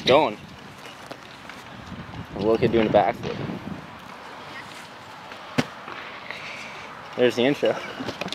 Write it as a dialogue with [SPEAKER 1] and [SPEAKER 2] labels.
[SPEAKER 1] going. A little kid doing a backflip. There's the intro.